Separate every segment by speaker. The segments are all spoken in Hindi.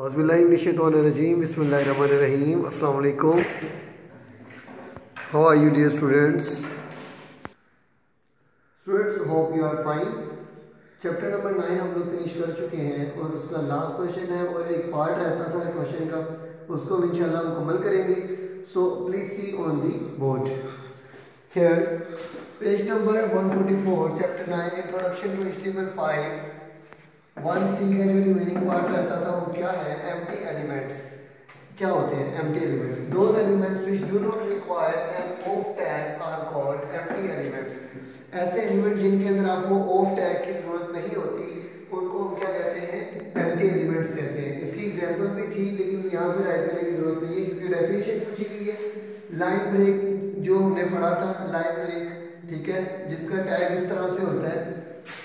Speaker 1: Auzubillahiminash-shaytanir-rajeem. Bismillahir-rahmanir-rahim. Assalamu alaikum. How are you, dear students? Students, hope you are fine. Chapter number 9 हम लोग फिनिश कर चुके हैं और उसका लास्ट क्वेश्चन है और एक पार्ट रहता था क्वेश्चन का, उसको भी इंशाल्लाह मुकम्मल करेंगे. So please see on the board here page number 144 chapter 9 introduction to HTML5 1C का जो रिमेनिंग पार्ट रहता था वो क्या है? Empty elements. क्या होते हैं empty elements? Those elements which do not require an off tag are called empty elements. ऐसे एलिमेंट जिनके अंदर आपको ऑफ टैग की जरूरत नहीं होती उनको हम क्या कहते हैं? एम्प्टी एलिमेंट्स कहते हैं. इसकी एग्जांपल भी थी लेकिन यहाँ पे राइट करने की जरूरत नहीं है क्योंकि डेफिनेशन पूछी गई है. लाइन ब्रेक जो हमने पढ़ा था, लाइन ब्रेक, ठीक है, जिसका टैग इस तरह से होता है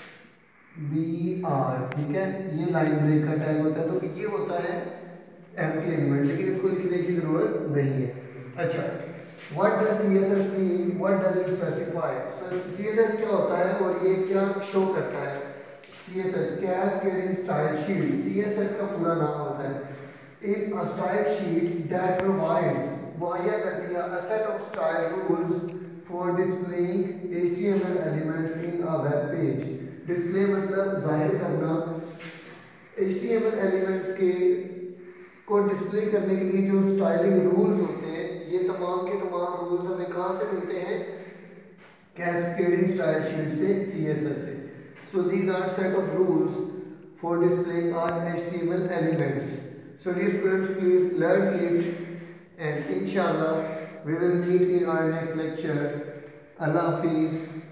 Speaker 1: BR, ठीक है, ये लाइन ब्रेक का टैग होता है. तो ये होता है एम्प्टी एलिमेंट, लेकिन इसको लिखने की जरूरत नहीं है. अच्छा, what does CSS mean? What does it specify? CSS क्या होता है और ये क्या शो करता है? CSS cascading style sheet. CSS का पूरा नाम होता है is a style sheet that provides, मुहैया करती है, a set of style rules for displaying HTML elements in a web page. Display मतलब जाहिर करना. HTML एलिमेंट्स को डिस्प्ले करने के लिए जो स्टाइलिंग रूल्स होते हैं, ये तमाम के तमाम रूल्स हमें कहाँ से मिलते हैं? कैस्केडिंग स्टाइल शीट से, CSS से. So these are set of rules for displaying our HTML elements. So dear students, please learn it and inshallah we will meet in our next lecture. Allah Hafiz.